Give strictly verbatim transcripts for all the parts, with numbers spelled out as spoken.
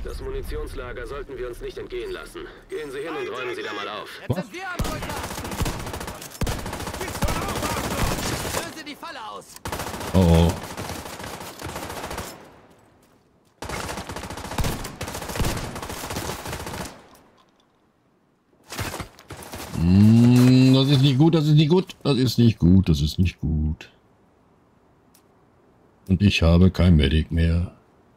Das Munitionslager sollten wir uns nicht entgehen lassen. Gehen Sie hin und räumen Sie da mal auf. Jetzt sind wir am Rücker! Löse die Falle aus! Oh oh. Mm, das ist nicht gut, das ist nicht gut, das ist nicht gut, das ist nicht gut. Und ich habe kein Medic mehr.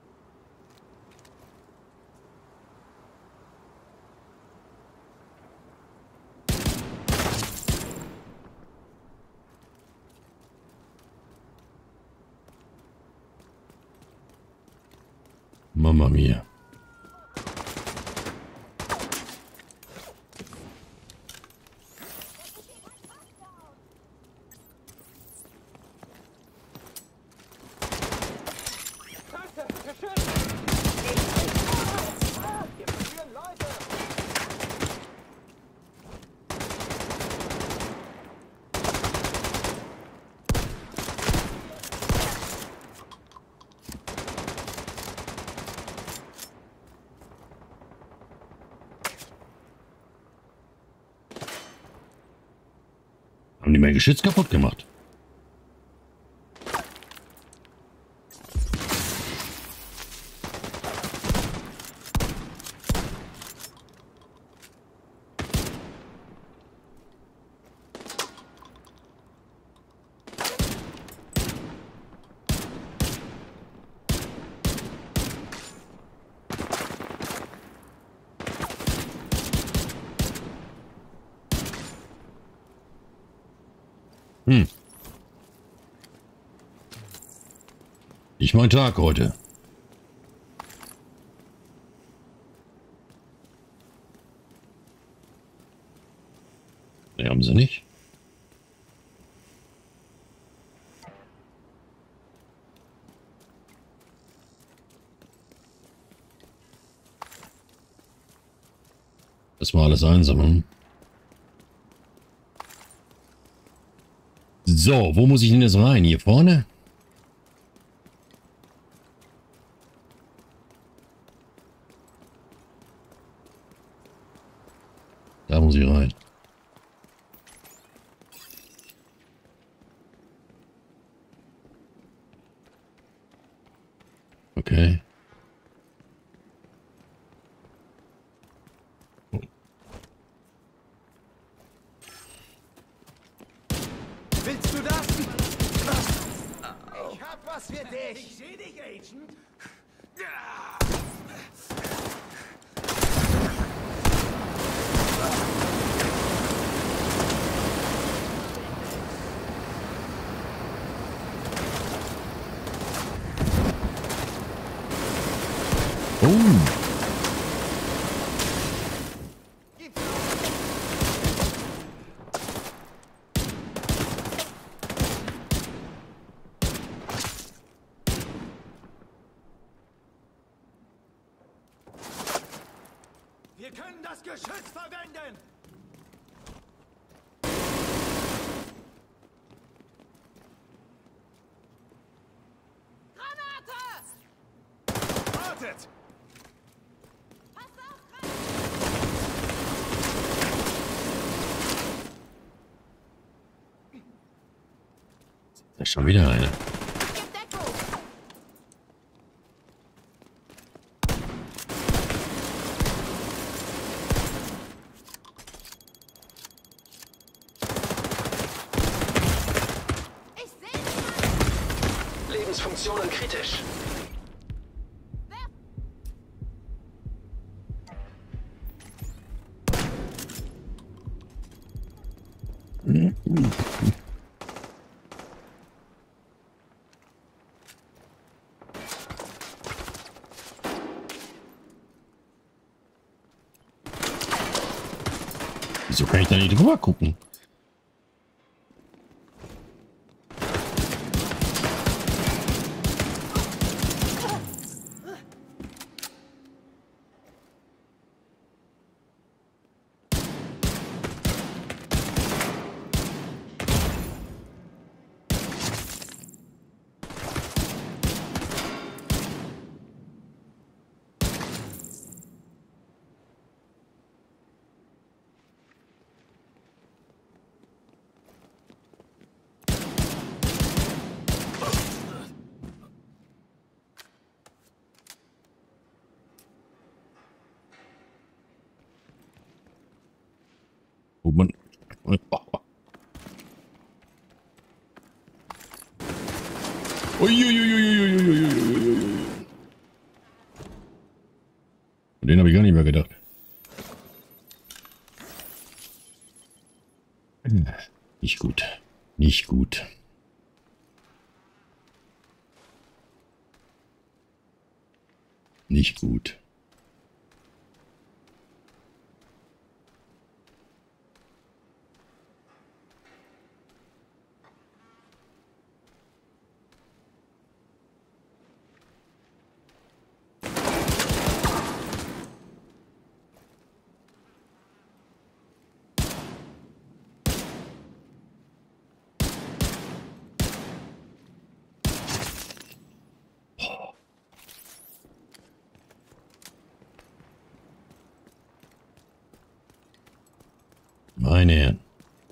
Mama mia. Haben die mein Geschütz kaputt gemacht? Hm. Nicht mein Tag heute. Ne, haben sie nicht. Das war alles einsammeln. So, wo muss ich denn jetzt rein? Hier vorne? Da muss ich rein. Okay. Willst du das? Ich hab was für dich. Ich seh dich, Agent. Oh. Wir können das Geschütz verwenden! Granate! Wartet! Pass auf, Da ist schon wieder eine. Lebensfunktionen kritisch. Wieso kann ich da nicht drüber gucken? Uiuiuiuiuiuiuiuiui. Den habe ich gar nicht mehr gedacht. Nicht gut. Nicht gut. Nicht gut. Meine Herren.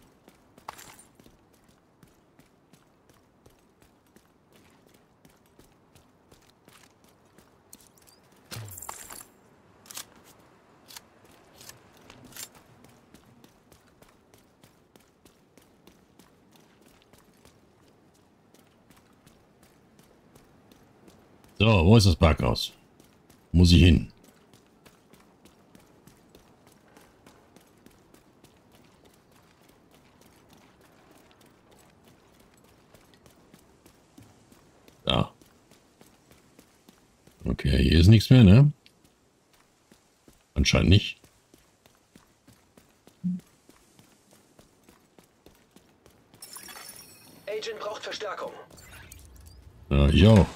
So, wo ist das Parkhaus? Muss ich hin? Da. Okay, hier ist nichts mehr, ne? Anscheinend nicht. Agent braucht Verstärkung. Ja, ich auch.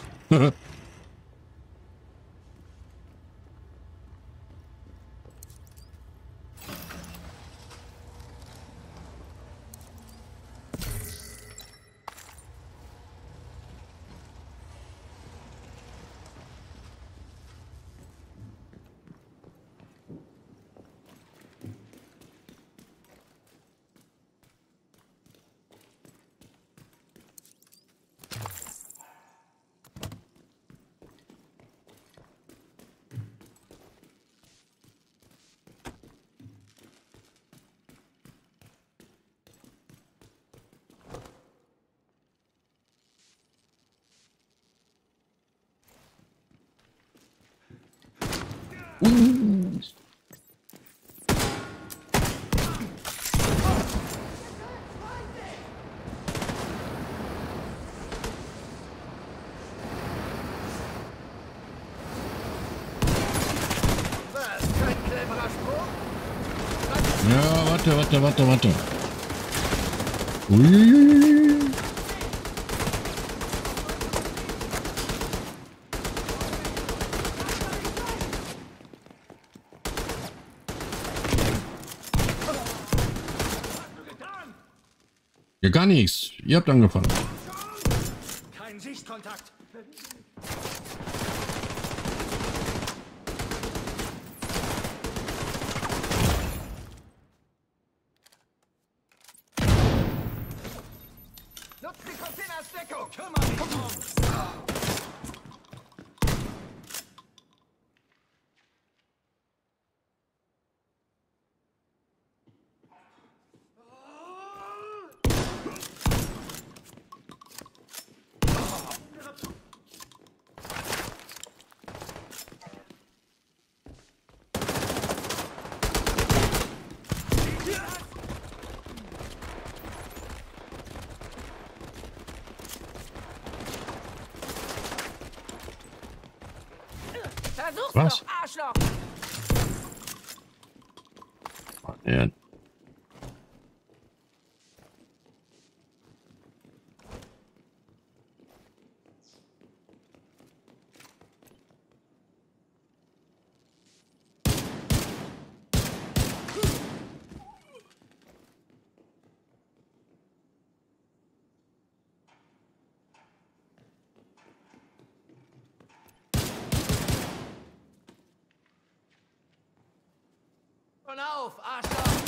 Uh. Ja, warte, warte, warte, warte. Uiuiuiui. Ja, gar nichts. Ihr habt angefangen. Kein Sichtkontakt. Nutzt die Container als Deckung. Kümmere dich drum. Versuch's Was? doch, Arschloch! Ja. Und auf, Arschloch!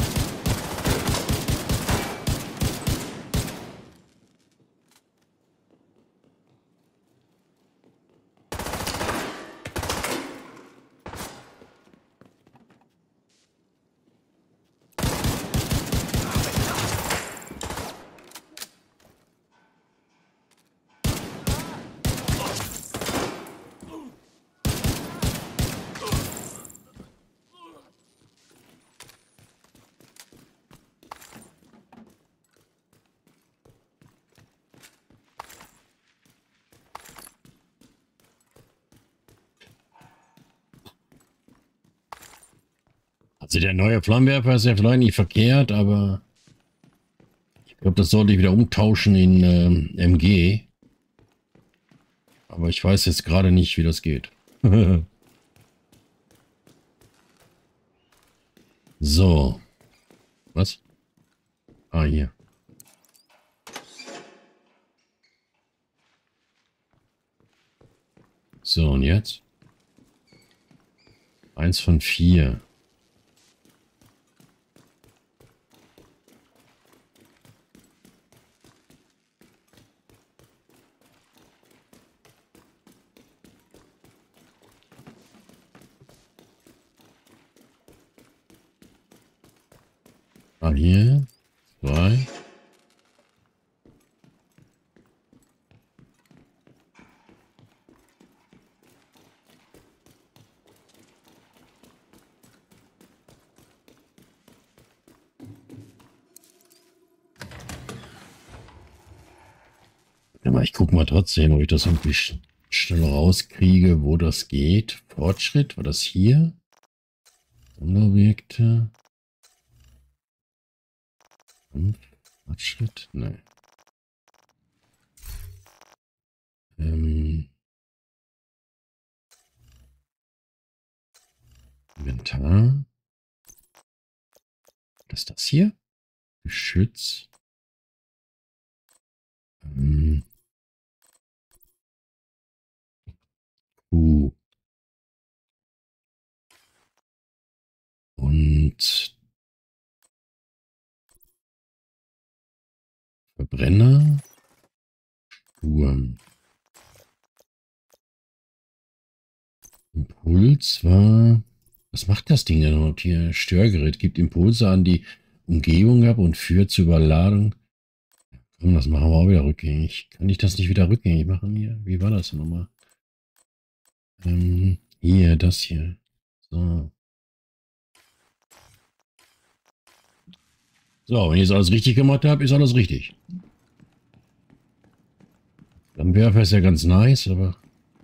Also der neue Flammenwerfer ist ja vielleicht nicht verkehrt, aber ich glaube, das sollte ich wieder umtauschen in ähm, M G. Aber ich weiß jetzt gerade nicht, wie das geht. So. Was? Ah, hier. So, und jetzt? Eins von vier. Ah, hier. Zwei. Aber ich gucke mal trotzdem, ob ich das irgendwie sch schnell rauskriege, wo das geht. Fortschritt, war das hier? Objekte. Hm, Fortschritt? Nein. Ähm, Inventar. Was ist das hier? Geschütz. Ähm, uh. Und Verbrenner. Sturm. Impuls war... Was macht das Ding denn überhaupt hier? Störgerät gibt Impulse an die Umgebung ab und führt zu Überladung. Komm, das machen wir auch wieder rückgängig. Kann ich das nicht wieder rückgängig machen hier? Wie war das denn nochmal? Ähm, hier, das hier. So. So, wenn ich jetzt alles richtig gemacht habe, ist alles richtig. Dann wäre es ja ganz nice, aber...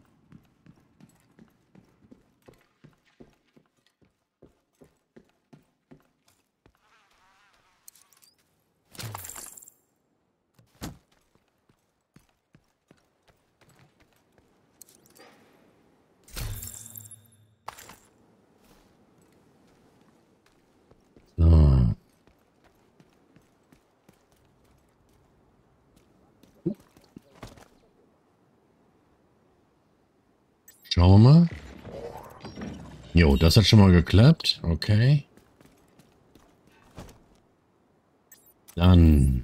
So. Schauen wir mal. Jo, das hat schon mal geklappt. Okay. Dann...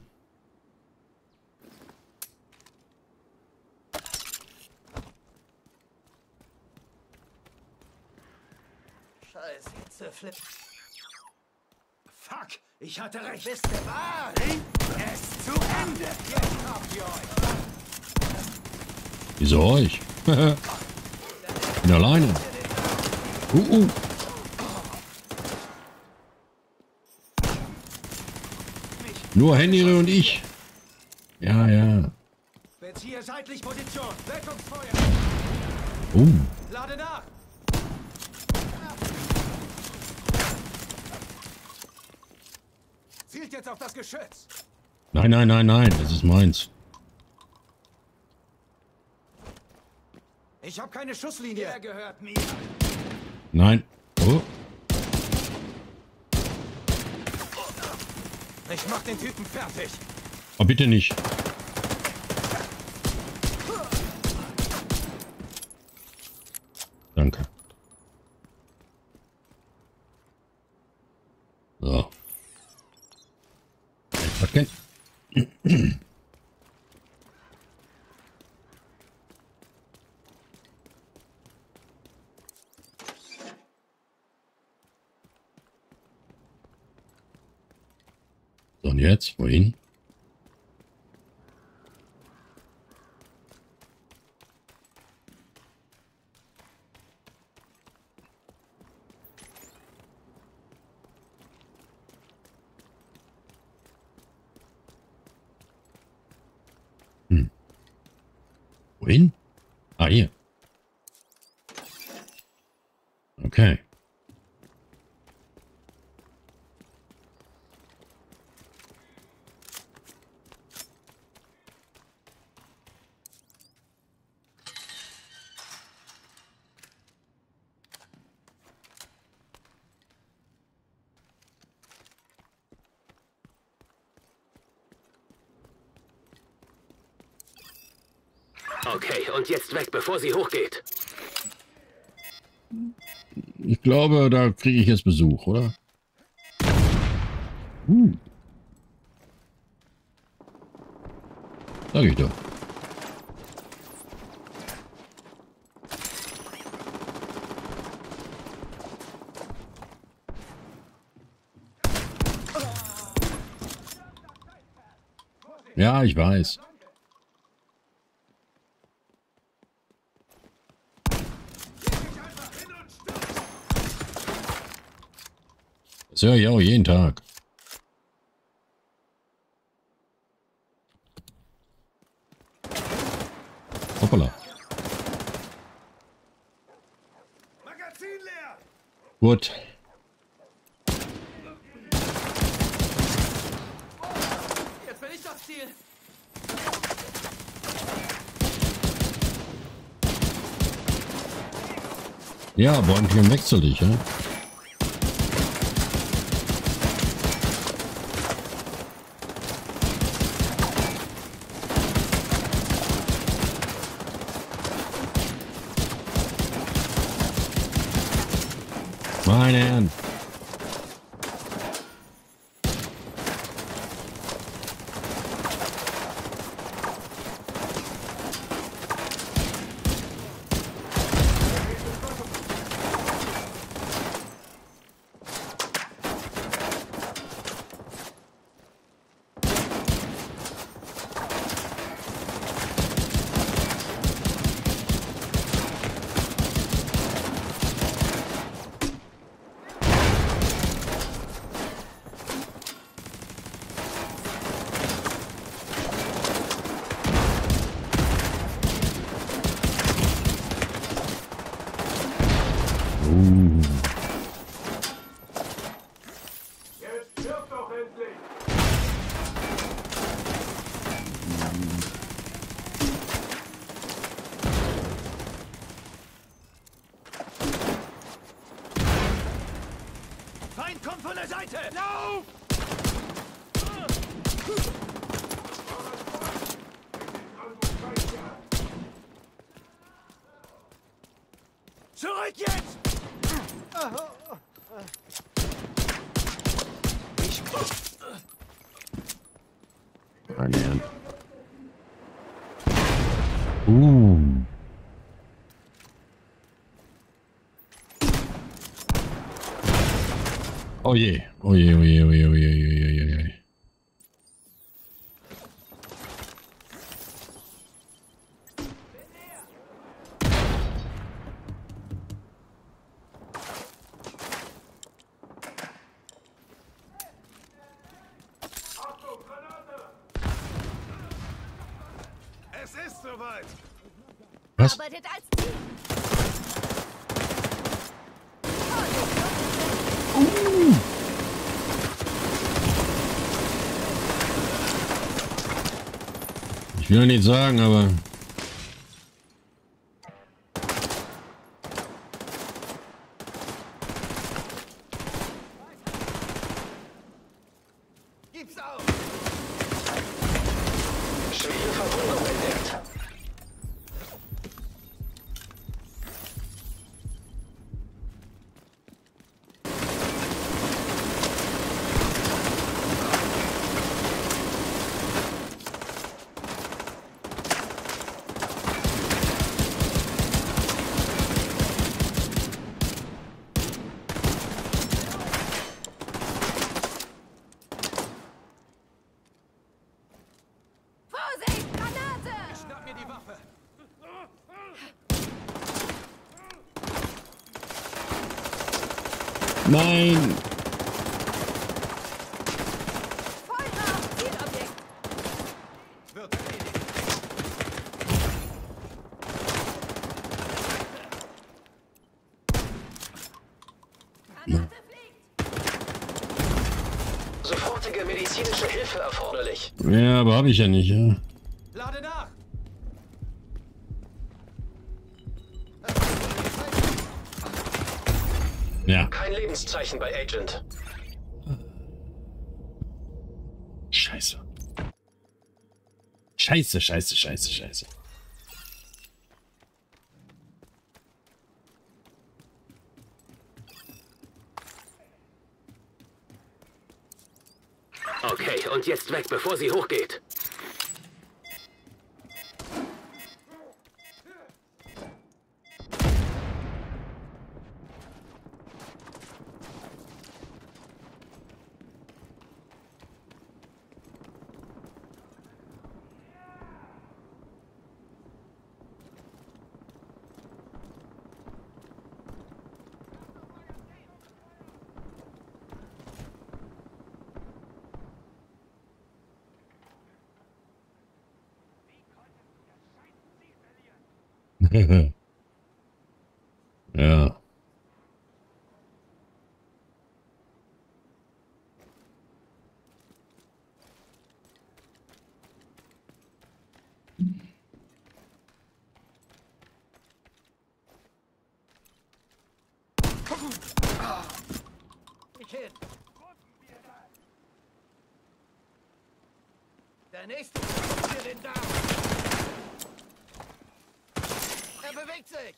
Scheiß Hitzeflip. Fuck, ich hatte recht. Bist du wahr? Es ist zu Ende. Jetzt habt ihr euch. Wieso euch? Bin alleine. Uh, uh. Nur Henry und ich. Ja, ja. Beziehe seitlich Position. Deckungsfeuer. Oh. Lade nach. Zielt jetzt auf das Geschütz. Nein, nein, nein, nein. Das ist meins. Ich habe keine Schusslinie. Der gehört mir. Nein. Oh. Ich mach den Typen fertig. Oh, bitte nicht. Danke. So. Okay. So, und jetzt? Wohin? Hm. Wohin? Ah, hier. Okay. Okay, und jetzt weg, bevor sie hochgeht. Ich glaube, da kriege ich jetzt Besuch, oder? Uh. Sag ich doch. Ja, ich weiß. Das höre ich auch jeden Tag. Hoppala. Magazin leer! Gut. Jetzt bin ich das Ziel! Ja, Bäumchen, wechsel dich, ja? Meine Herren. Jetzt stirb doch endlich! Feind kommt von der Seite! Lauf! Zurück jetzt! Meine Herren. Uh. Oh je. Oh je, oh je, oh je, oh je, oh je, oh je, oh je. Es ist soweit! Was? Arbeitet als Team. Ich will nicht sagen, aber... Gib's auf! Schwere Verwundung entdeckt. Vorsicht, Granate! Schnapp mir die Waffe! Nein! Feuer auf Zielobjekt! Wird erledigt! Granate fliegt! Sofortige medizinische Hilfe erforderlich. Ja, aber habe ich ja nicht, ja. Lade nach! Ja. Kein Lebenszeichen bei Agent. Scheiße. Scheiße, scheiße, scheiße, scheiße. Okay, und jetzt weg, bevor sie hochgeht. Ja. Ich hin. Der nächste für den Down. Er bewegt sich.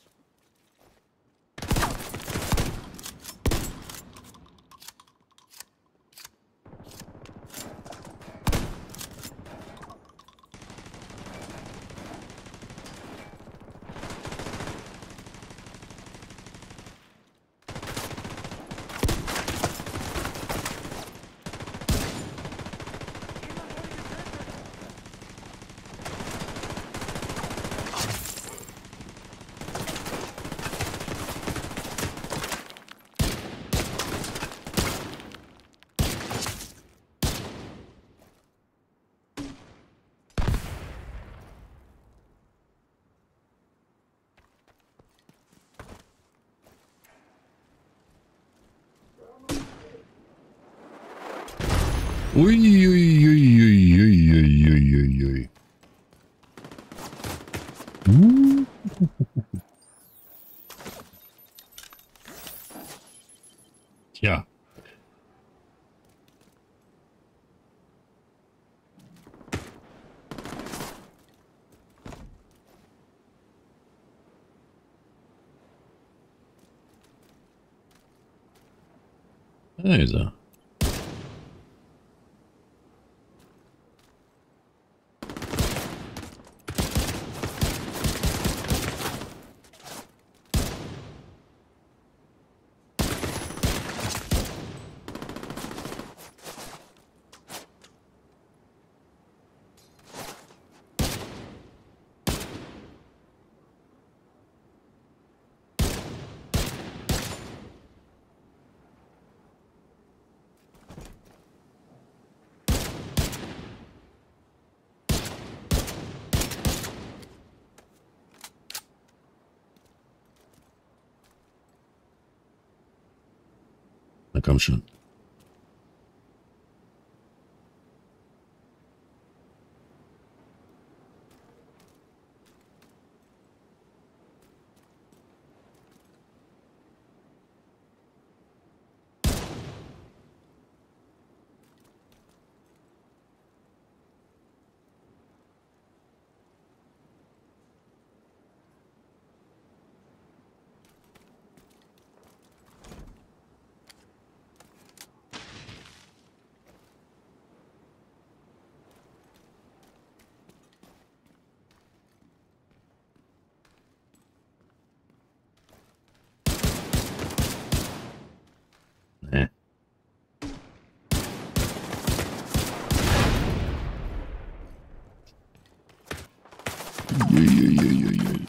Ui, ui, ui, ui, ui, ui, ui, ui, ui. Uh. Tja. Da ist er. Na komm schon. Nee. Ui, ui, ui, ui, ui.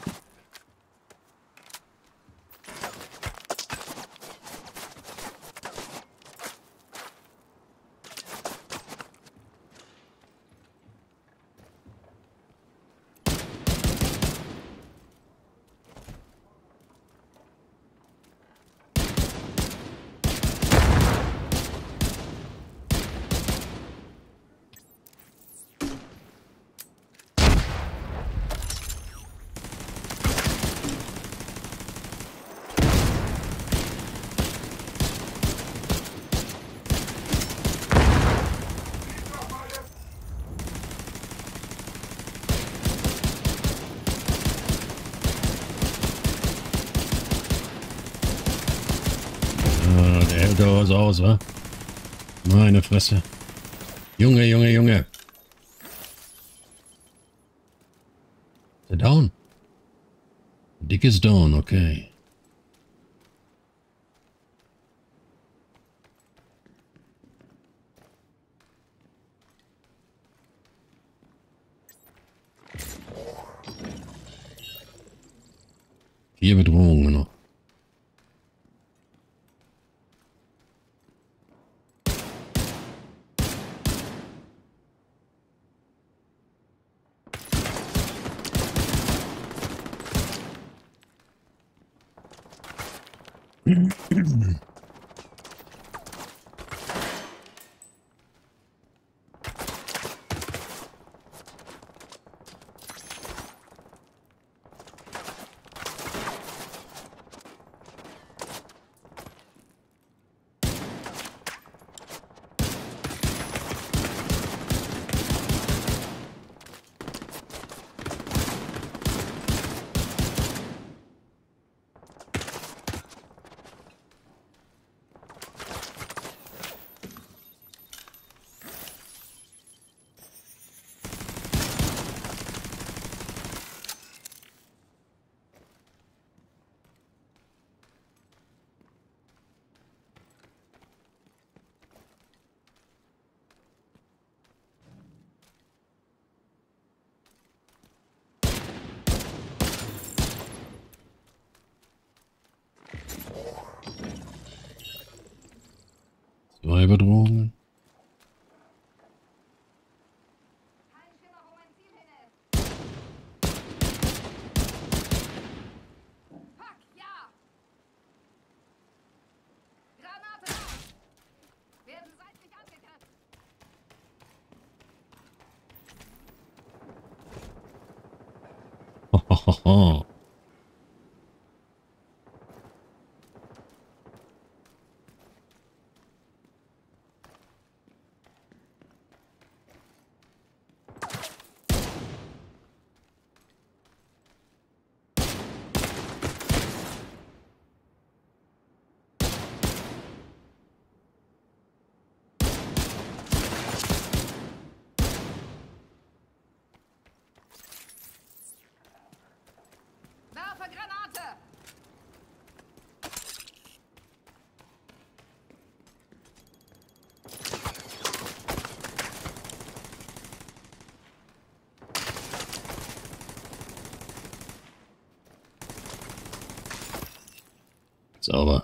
Ah, der hält doch was aus, wa? Meine Fresse. Junge, Junge, Junge. Ist er down? Dick ist down, okay. Vier Bedrohungen noch. Zwei Bedrohungen. Kein Schimmer, wo mein Ziel hin ist. Fuck, ja! Granate raus! Werden seitlich angegriffen. Hohoho. Werfe Granate! Sauber.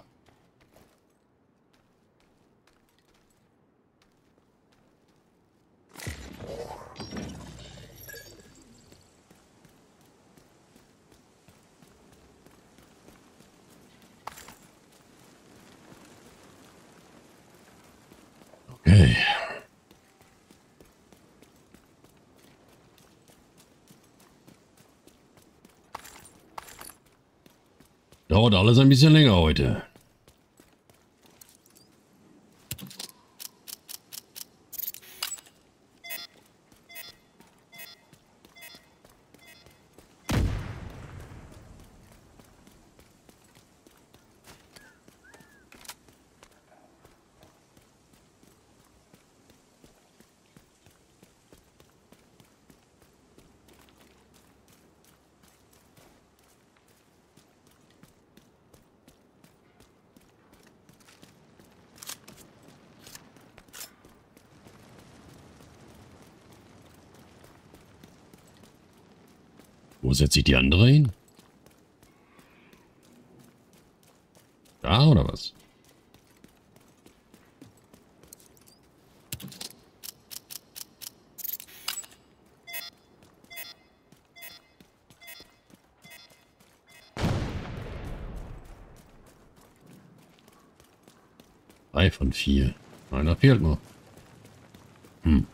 Okay. Dauert alles ein bisschen länger heute. Wo setze ich die andere hin? Da oder was? Drei von vier. Einer fehlt noch. Hm.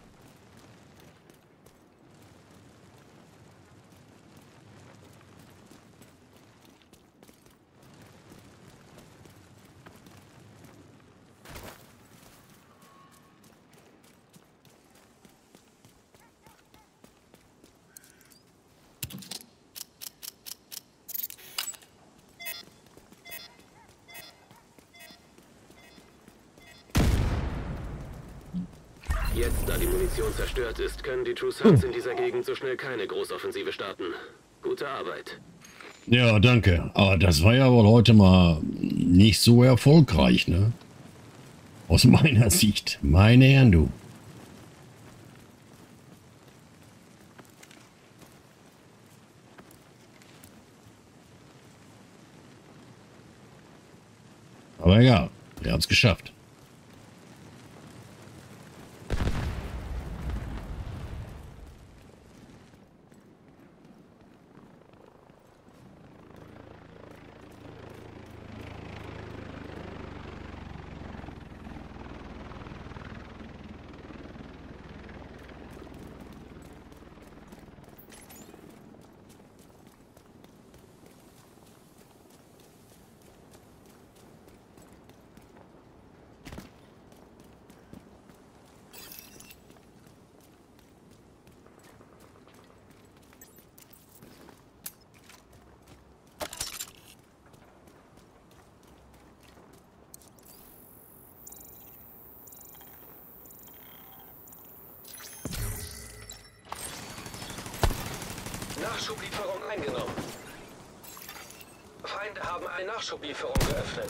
Jetzt, da die Munition zerstört ist, können die True Sons in dieser Gegend so schnell keine Großoffensive starten. Gute Arbeit. Ja, danke. Aber das war ja wohl heute mal nicht so erfolgreich, ne? Aus meiner Sicht. Meine Herren, du. Aber egal, wir haben es geschafft. Nachschublieferung eingenommen. Feinde haben eine Nachschublieferung geöffnet.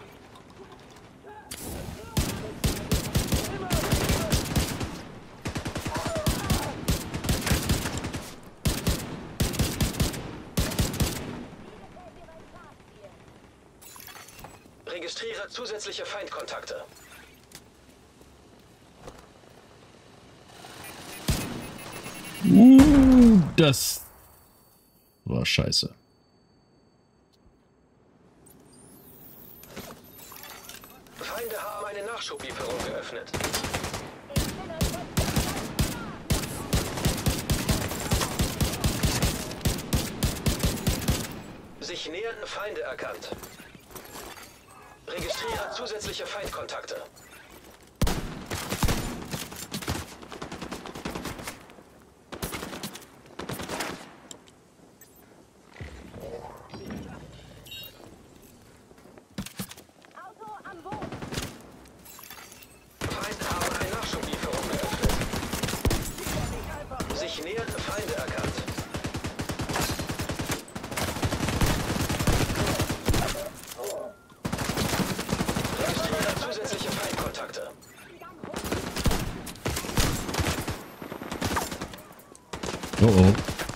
Registriere zusätzliche Feindkontakte. Uh, das war scheiße. Feinde haben eine Nachschublieferung geöffnet. Sich nähernde Feinde erkannt. Registriere zusätzliche Feindkontakte. Oh oh.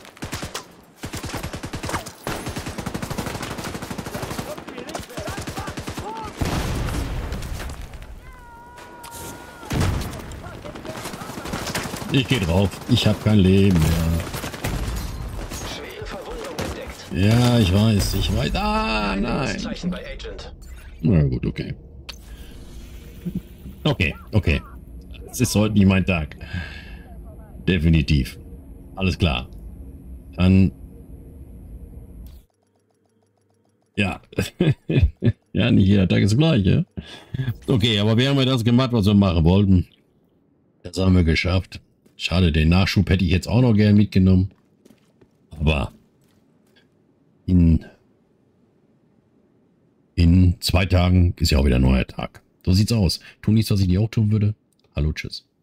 Ich gehe drauf. Ich habe kein Leben mehr. Schwere Verwundung entdeckt. Ja, ich weiß. Ich weiß. Ah, nein. Zeichen bei Agent. Na gut, okay. Okay, okay. Es ist heute nicht mein Tag. Definitiv. Alles klar. Dann... Ja. Ja, nicht jeder Tag ist das gleiche. Okay, aber wir haben ja das gemacht, was wir machen wollten. Das haben wir geschafft. Schade, den Nachschub hätte ich jetzt auch noch gerne mitgenommen. Aber in, in zwei Tagen ist ja auch wieder ein neuer Tag. So sieht's aus. Tu nichts, was ich nicht auch tun würde. Hallo, tschüss.